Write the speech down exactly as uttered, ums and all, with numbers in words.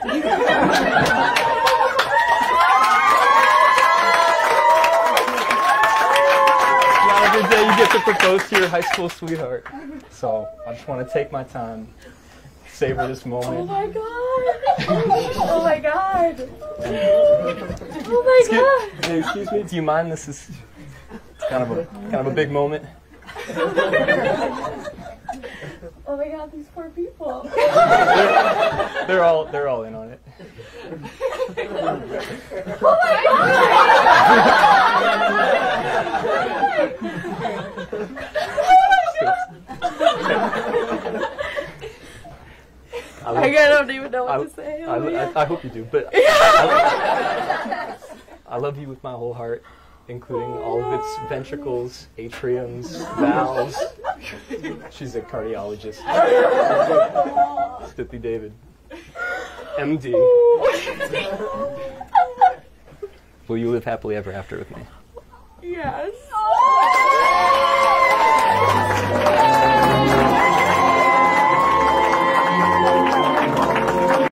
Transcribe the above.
Not every day you get to propose to your high school sweetheart. So I just want to take my time, savor this moment. Oh my god! Oh my god! Oh my Excuse, god! hey, excuse me, do you mind? This is it's kind of a kind of a big moment. Oh my god, these poor people. They're, they're all they're all in on it. Oh my I, I, I don't even know what I, to say. I, Oh, I, I hope you do, but I, I love you with my whole heart, including oh all of its ventricles, atriums, valves. She's a cardiologist. Stippy David, M D. Will you live happily ever after with me? Yes.